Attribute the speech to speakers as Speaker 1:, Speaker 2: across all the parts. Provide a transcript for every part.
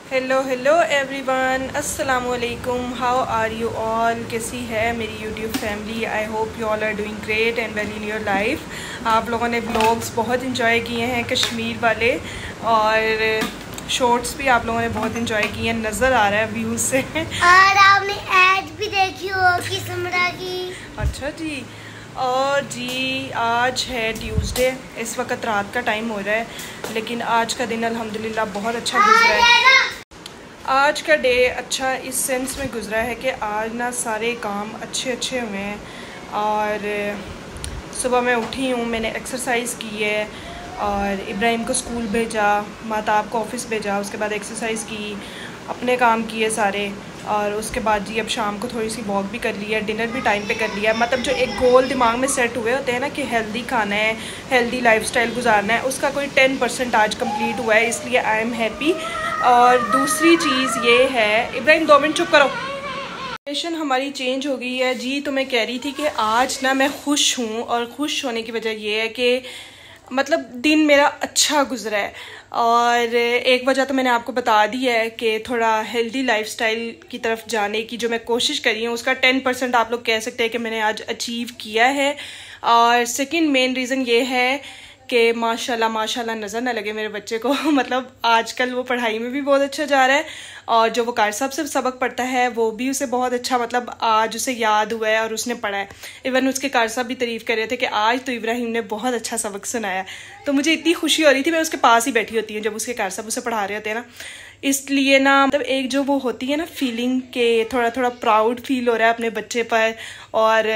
Speaker 1: Hello everyone, अस्सलाम वालेकुम। How are you all? कैसी है मेरी YouTube family? I hope you all are doing great and well in your life. आप लोगों ने व्लॉग्स बहुत इंजॉय किए हैं कश्मीर वाले, और शॉर्ट्स भी आप लोगों ने बहुत इंजॉय किए हैं, नज़र आ रहा है व्यूज़ से।
Speaker 2: और आपने एड भी देखी होगी समरा की।
Speaker 1: अच्छा जी। और जी आज है ट्यूसडे, इस वक्त रात का टाइम हो रहा है, लेकिन आज का दिन अल्हम्दुलिल्लाह बहुत अच्छा गुजरा है। आज का डे अच्छा इस सेंस में गुजरा है कि आज ना सारे काम अच्छे हुए हैं। और सुबह मैं उठी हूँ, मैंने एक्सरसाइज की है और इब्राहिम को स्कूल भेजा, माताब को ऑफिस भेजा, उसके बाद एक्सरसाइज की, अपने काम किए सारे, और उसके बाद जी अब शाम को थोड़ी सी वॉक भी कर लिया, डिनर भी टाइम पे कर लिया। मतलब जो एक गोल दिमाग में सेट हुए होते हैं ना कि हेल्दी खाना है, हेल्दी लाइफस्टाइल गुजारना है, उसका कोई 10% आज कंप्लीट हुआ है, इसलिए आई एम हैप्पी। और दूसरी चीज़ ये है, इब्राहिम 2 मिनट चुप करो। सिचुएशन हमारी चेंज हो गई है जी। तो मैं कह रही थी कि आज ना मैं खुश हूँ, और खुश होने की वजह ये है कि मतलब दिन मेरा अच्छा गुजरा है। और एक वजह तो मैंने आपको बता दी है कि थोड़ा हेल्दी लाइफस्टाइल की तरफ जाने की जो मैं कोशिश करी हूँ, उसका 10% आप लोग कह सकते हैं कि मैंने आज अचीव किया है। और सेकंड मेन रीज़न ये है कि माशाल्लाह नज़र ना लगे मेरे बच्चे को। मतलब आजकल वो पढ़ाई में भी बहुत अच्छा जा रहा है, और जो वो कार साहब से सबक पढ़ता है वो भी उसे बहुत अच्छा, मतलब आज उसे याद हुआ है और उसने पढ़ा है। इवन उसके कार साहब भी तारीफ़ कर रहे थे कि आज तो इब्राहिम ने बहुत अच्छा सबक सुनाया। तो मुझे इतनी खुशी हो रही थी, मैं उसके पास ही बैठी होती हूँ जब उसके कार साहब उसे पढ़ा रहे होते हैं ना, इसलिए ना मतलब एक जो वो होती है ना फीलिंग के थोड़ा प्राउड फील हो रहा है अपने बच्चे पर। और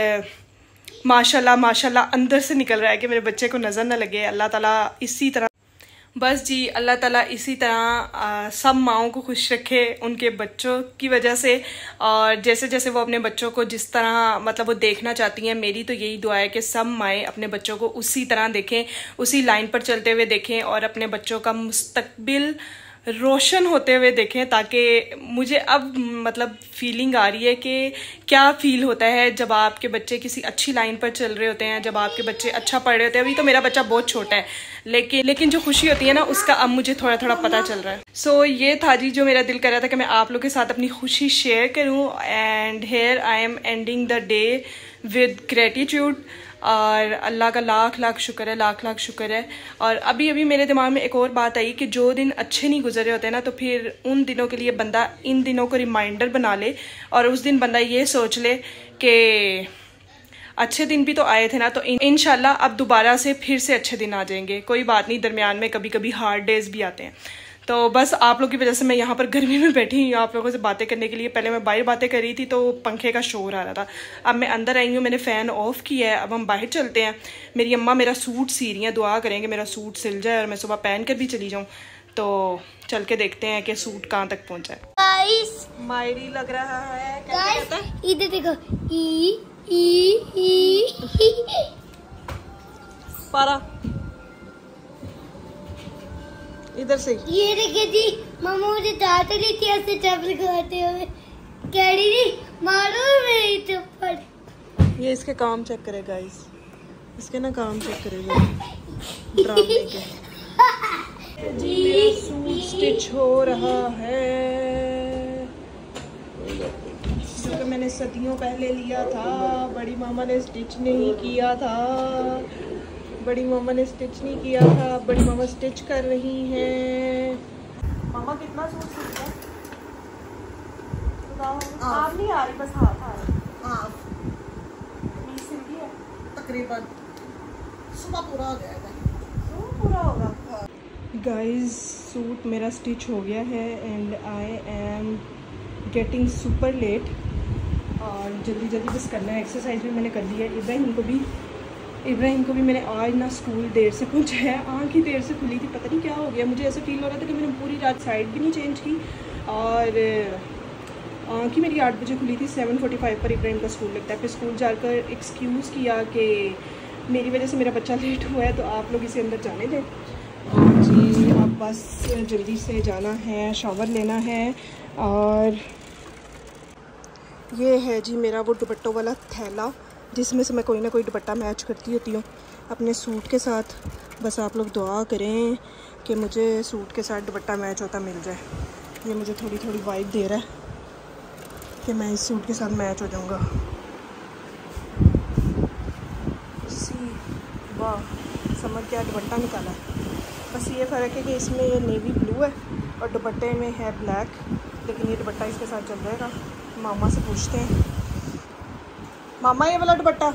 Speaker 1: माशाल्लाह अंदर से निकल रहा है कि मेरे बच्चे को नज़र ना लगे। अल्लाह ताला इसी तरह, बस जी अल्लाह ताला इसी तरह सब माओं को खुश रखे उनके बच्चों की वजह से। और जैसे जैसे वो अपने बच्चों को जिस तरह मतलब वो देखना चाहती हैं, मेरी तो यही दुआ है कि सब माएँ अपने बच्चों को उसी तरह देखें, उसी लाइन पर चलते हुए देखें, और अपने बच्चों का मुस्तकबिल रोशन होते हुए देखें। ताकि मुझे अब मतलब फीलिंग आ रही है कि क्या फ़ील होता है जब आपके बच्चे किसी अच्छी लाइन पर चल रहे होते हैं, जब आपके बच्चे अच्छा पढ़ रहे होते हैं। अभी तो मेरा बच्चा बहुत छोटा है, लेकिन जो खुशी होती है ना उसका अब मुझे थोड़ा पता चल रहा है। सो ये था जी जो मेरा दिल कर रहा था कि मैं आप लोगों के साथ अपनी खुशी शेयर करूं। And here I am ending the day with gratitude. और अल्लाह का लाख शुक्र है, लाख शुक्र है। और अभी मेरे दिमाग में एक और बात आई कि जो दिन अच्छे नहीं गुजरे होते ना, तो फिर उन दिनों के लिए बंदा इन दिनों को रिमाइंडर बना ले, और उस दिन बंदा ये सोच ले कि अच्छे दिन भी तो आए थे ना, तो इंशाल्लाह अब दोबारा से फिर से अच्छे दिन आ जाएंगे। कोई बात नहीं, दरमियान में कभी हार्ड डेज भी आते हैं। तो बस आप लोगों की वजह से मैं यहाँ पर गर्मी में बैठी हूँ आप लोगों से बातें करने के लिए। पहले मैं बाहर बातें कर रही थी तो पंखे का शोर आ रहा था, अब मैं अंदर आई हूँ, मैंने फ़ैन ऑफ किया है। अब हम बाहर चलते हैं। मेरी अम्मा मेरा सूट सी रही हैं, दुआ करेंगे मेरा सूट सिल जाए और मैं सुबह पहन कर भी चली जाऊँ। तो चल के देखते हैं कि सूट कहाँ तक पहुँचा है।
Speaker 2: गाइस
Speaker 1: मायरी लग रहा है,
Speaker 2: इधर देखो,
Speaker 1: पारा इधर से।
Speaker 2: ये देखिए जी, मामा मुझे दांत ली थी ऐसे चप्पल खाते हुए, कह रही थी मारो मेरी चप्पल।
Speaker 1: ये इसके काम चेक करे गाइस, इसके ना काम चेक करेगा ड्रामे के। जी सूट स्टिच हो रहा है, जो कि मैंने सदियों पहले लिया था। बड़ी मामा ने स्टिच नहीं किया था, बड़ी मामा ने स्टिच नहीं किया था, बड़ी मामा स्टिच कर रही हैं। मामा कितना सूट सिलता है? आप नहीं आ रही, बस हाथ आ रही। सिल गई है
Speaker 3: तकरीबन, सुबह पूरा हो जाएगा।
Speaker 1: पूरा होगा गाइस। सूट मेरा स्टिच हो गया है and I am getting super late, और जल्दी बस करना है। एक्सरसाइज भी मैंने कर ली है। इब्राहिम को भी मैंने आज ना स्कूल देर से पहुंचाया, आँख ही देर से खुली थी, पता नहीं क्या हो गया। मुझे ऐसा फील हो रहा था कि मैंने पूरी रात साइड भी नहीं चेंज की, और आँख ही मेरी 8 बजे खुली थी। 7:45 पर इब्राहिम का स्कूल लगता है। फिर स्कूल जाकर एक्सक्यूज़ किया कि मेरी वजह से मेरा बच्चा लेट हुआ है, तो आप लोग इसे अंदर जाने दें। और जी अब बस जल्दी से जाना है, शावर लेना है। और ये है जी मेरा वो दुपट्टों वाला थैला, जिसमें से मैं कोई ना कोई दुपट्टा मैच करती होती हूँ अपने सूट के साथ। बस आप लोग दुआ करें कि मुझे सूट के साथ दुपट्टा मैच होता मिल जाए। ये मुझे थोड़ी थोड़ी वाइब दे रहा है कि मैं इस सूट के साथ मैच हो जाऊँगा। वाह, समझ क्या दुपट्टा निकाला है। बस ये फ़र्क है कि इसमें ये नेवी ब्लू है और दुपट्टे में है ब्लैक, लेकिन ये दुपट्टा इसके साथ चल जाएगा। मामा से पूछते हैं, मामा ये वाला दुपट्टा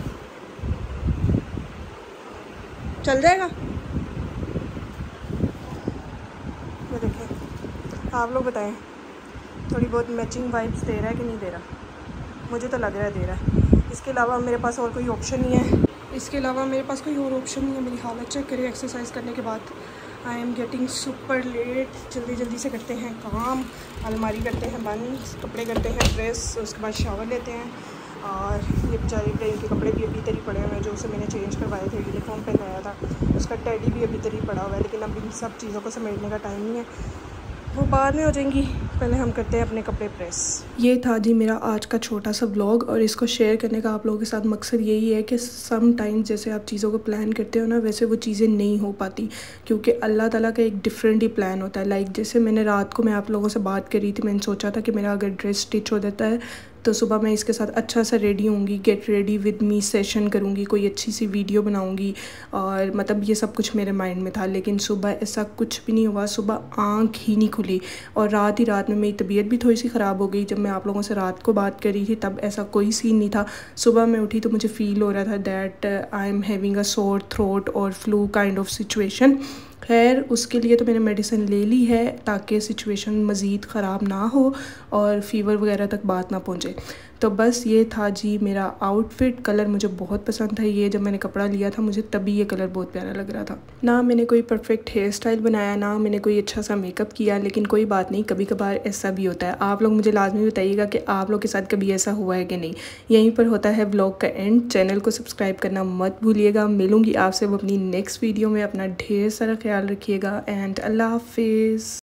Speaker 1: चल जाएगा? ये देखें, आप लोग बताएं, थोड़ी बहुत मैचिंग वाइब्स दे रहा है कि नहीं दे रहा? मुझे तो लग रहा है दे रहा है। इसके अलावा मेरे पास और कोई ऑप्शन नहीं है, कोई और ऑप्शन नहीं है। मेरी हालत चेक करें एक्सरसाइज करने के बाद। I am getting super late. जल्दी से करते हैं काम, अलमारी करते हैं बंद, कपड़े करते हैं प्रेस, उसके बाद शावर लेते हैं। और ये बेचारे ट्रेन के कपड़े भी अभी तरी पड़े हुए हैं, जो उसे मैंने चेंज करवाए थे, यूनिफॉर्म पहनाया था, उसका टेडी भी अभी तरी पड़ा हुआ है। लेकिन अब इन सब चीज़ों को समेटने का टाइम नहीं है, वो बाद में हो जाएंगी। पहले हम करते हैं अपने कपड़े प्रेस। ये था जी मेरा आज का छोटा सा व्लॉग, और इसको शेयर करने का आप लोगों के साथ मकसद यही है कि सम टाइम्स जैसे आप चीज़ों को प्लान करते हो ना, वैसे वो चीज़ें नहीं हो पाती, क्योंकि अल्लाह ताला का एक डिफरेंट ही प्लान होता है। लाइक जैसे मैंने रात को मैं आप लोगों से बात करी थी, मैंने सोचा था कि मेरा अगर ड्रेस स्टिच हो जाता है तो सुबह मैं इसके साथ अच्छा सा रेडी होंगी, get ready with me session करूँगी, कोई अच्छी सी वीडियो बनाऊँगी, और मतलब ये सब कुछ मेरे माइंड में था। लेकिन सुबह ऐसा कुछ भी नहीं हुआ, सुबह आँख ही नहीं खुली, और रात में मेरी तबीयत भी थोड़ी सी ख़राब हो गई। जब मैं आप लोगों से रात को बात करी थी तब ऐसा कोई सीन नहीं था। सुबह मैं उठी तो मुझे फ़ील हो रहा था that I am having a sore throat और फ्लू काइंड ऑफ सिचुएशन। खैर उसके लिए तो मैंने मेडिसिन ले ली है ताकि सिचुएशन मज़ीद ख़राब ना हो और फ़ीवर वगैरह तक बात ना पहुँचे। तो बस ये था जी मेरा आउटफिट। कलर मुझे बहुत पसंद था ये, जब मैंने कपड़ा लिया था मुझे तभी ये कलर बहुत प्यारा लग रहा था। ना मैंने कोई परफेक्ट हेयर स्टाइल बनाया, ना मैंने कोई अच्छा सा मेकअप किया, लेकिन कोई बात नहीं, कभी कभार ऐसा भी होता है। आप लोग मुझे लाजमी बताइएगा कि आप लोग के साथ कभी ऐसा हुआ है कि नहीं। यहीं पर होता है व्लॉग का एंड। चैनल को सब्सक्राइब करना मत भूलिएगा। मिलूँगी आपसे अपनी नेक्स्ट वीडियो में। अपना ढेर सारा ख्याल रखिएगा एंड अल्लाह हाफिज़।